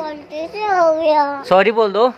गलती से हो गया। सॉरी बोल दो।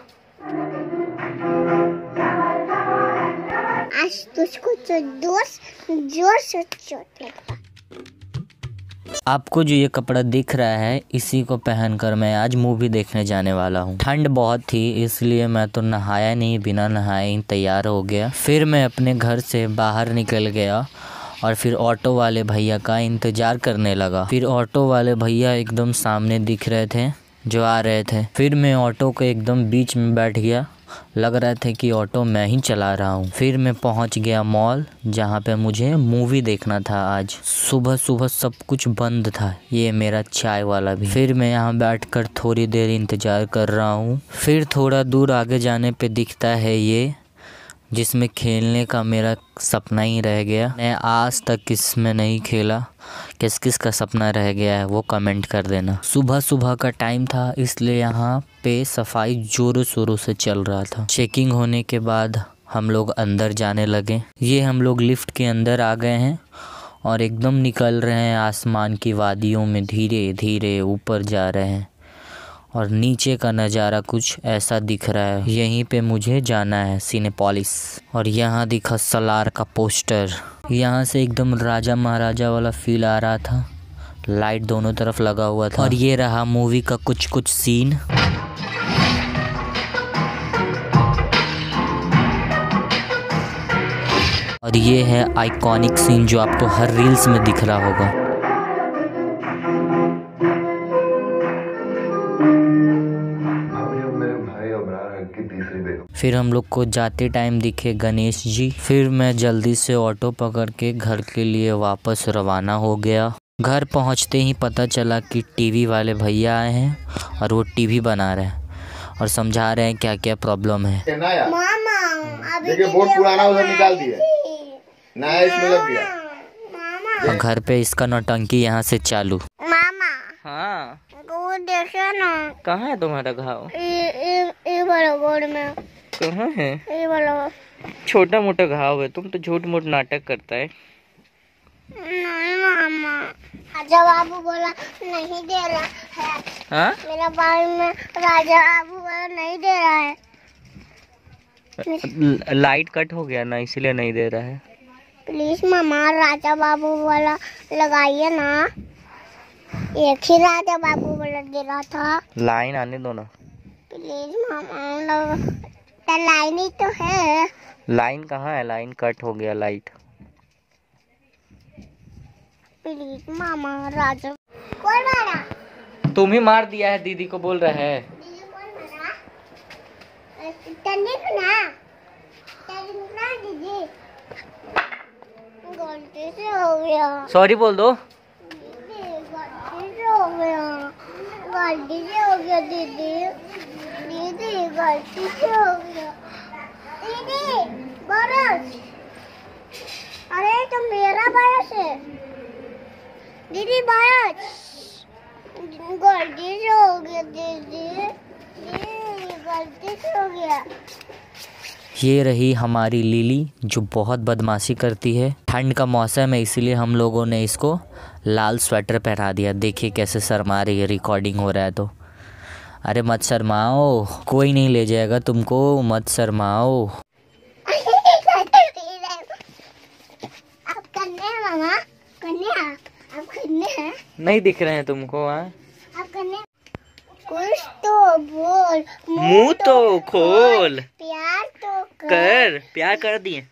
आज तुझको जोर से चोट लगा। आपको जो ये कपड़ा दिख रहा है, इसी को पहनकर मैं आज मूवी देखने जाने वाला हूँ। ठंड बहुत थी, इसलिए मैं तो नहाया नहीं, बिना नहाए ही तैयार हो गया। फिर मैं अपने घर से बाहर निकल गया और फिर ऑटो वाले भैया का इंतज़ार करने लगा। फिर ऑटो वाले भैया एकदम सामने दिख रहे थे जो आ रहे थे। फिर मैं ऑटो के एकदम बीच में बैठ गया। लग रहा था कि ऑटो मैं ही चला रहा हूँ। फिर मैं पहुँच गया मॉल, जहाँ पे मुझे मूवी देखना था। आज सुबह सुबह सब कुछ बंद था, ये मेरा चाय वाला भी। फिर मैं यहाँ बैठकर थोड़ी देर इंतज़ार कर रहा हूँ। फिर थोड़ा दूर आगे जाने पे दिखता है ये, जिसमें खेलने का मेरा सपना ही रह गया। मैं आज तक इसमें नहीं खेला। किस किस का सपना रह गया है वो कमेंट कर देना। सुबह सुबह का टाइम था, इसलिए यहाँ पे सफाई जोरों शोरों से चल रहा था। चेकिंग होने के बाद हम लोग अंदर जाने लगे। ये हम लोग लिफ्ट के अंदर आ गए हैं और एकदम निकल रहे हैं आसमान की वादियों में, धीरे धीरे ऊपर जा रहे हैं। और नीचे का नज़ारा कुछ ऐसा दिख रहा है। यहीं पे मुझे जाना है, सिनेपोलिस। और यहाँ दिखा सलार का पोस्टर। यहाँ से एकदम राजा महाराजा वाला फील आ रहा था। लाइट दोनों तरफ लगा हुआ था। और ये रहा मूवी का कुछ सीन। और ये है आइकॉनिक सीन जो आपको हर रील्स में दिख रहा होगा। फिर हम लोग को जाते टाइम दिखे गणेश जी। फिर मैं जल्दी से ऑटो पकड़ के घर के लिए वापस रवाना हो गया। घर पहुंचते ही पता चला कि टीवी वाले भैया आए हैं और वो टीवी बना रहे हैं और समझा रहे हैं क्या क्या प्रॉब्लम है। मामा देखिए बोर्ड पुराना उधर निकाल दिया, नया इसमें लग गया। और घर पे इसका नौटंकी यहाँ से चालू। मामा हाँ, वो देखो ना, कहाँ है तुम्हारा घाव? ये वाला बोर्ड में। कहाँ है? ये वाला छोटा मोटा घाव है, तुम तो झूठ मूठ नाटक करता है। नहीं मामा, राजा बाबू बोला नहीं दे रहा है। हाँ? मेरा बाल में राजा बाबू बोला नहीं दे रहा है। लाइट कट हो गया ना, इसलिए नहीं दे रहा है। प्लीज मामा, राजा बाबू वाला लगाइए ना। एक ही राजा बाबू वाला दे रहा था। लाइन आने दो ना प्लीज मामा, लाइन ही तो है। लाइन कहाँ है? लाइन कट हो गया लाइट। प्लीज मामा, राजा कौन मारा? तुम ही मार दिया है, दीदी को बोल रहा है। दीदी कौन मारा? तनिक ना दीदी, गलती से हो गया। सॉरी बोल दो। गलती से हो गया, गलती से हो गया दीदी, दीदी गलती से हो गया। दीदी बरस, अरे तो मेरा बरस है दीदी, बरस गलती से हो गया दीदी, गलती से हो गया। ये रही हमारी लिली जो बहुत बदमाशी करती है। ठंड का मौसम है, इसीलिए हम लोगों ने इसको लाल स्वेटर पहना दिया। देखिए कैसे शर्मा रही है, रिकॉर्डिंग हो रहा है तो। अरे मत शर्माओ, कोई नहीं ले जाएगा तुमको, मत शर्माओ। आप करने हैं मामा, करने हैं आप, करने हैं। नहीं दिख रहे हैं तुमको? हाँ, आप करने, कुछ तो बोल, मुंह तो खोल, प्यार तो कर। प्यार कर दिए।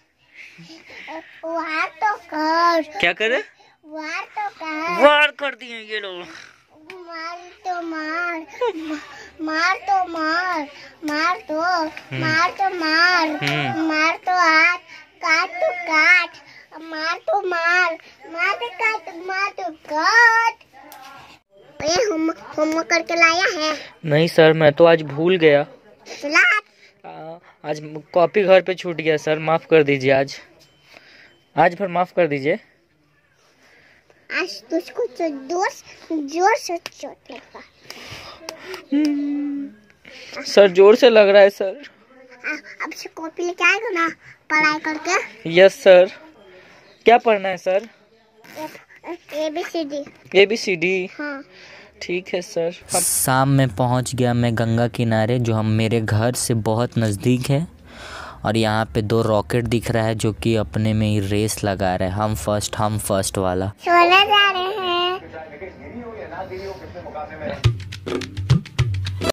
वार तो कर। क्या करे? वार तो कर। वार कर दिए ये लोग। मार तो मार, मार तो मार, मार तो मार तो मार, मार तो हाथ, काट तो काट, मार तो मार, मार तो काट, मार तो काट। ये होमवर्क करके लाया है? नहीं सर, मैं तो आज भूल गया। चला आज कॉपी घर पे छूट गया सर, माफ कर दीजिए। आज भर माफ कर दीजिए। आज तुझको जोर से चोट लगा। सर जोर से लग रहा है सर। अब से कॉपी लेके आएगा ना पढ़ाई करके? Yes sir. क्या पढ़ना है सर? ABCD। ABCD? हाँ। ठीक है सर। शाम में पहुंच गया मैं गंगा किनारे, जो हम मेरे घर से बहुत नज़दीक है। और यहाँ पे 2 रॉकेट दिख रहा है जो कि अपने में ही रेस लगा रहे हैं, हम फर्स्ट वाला। सोलर जा रहे हैं।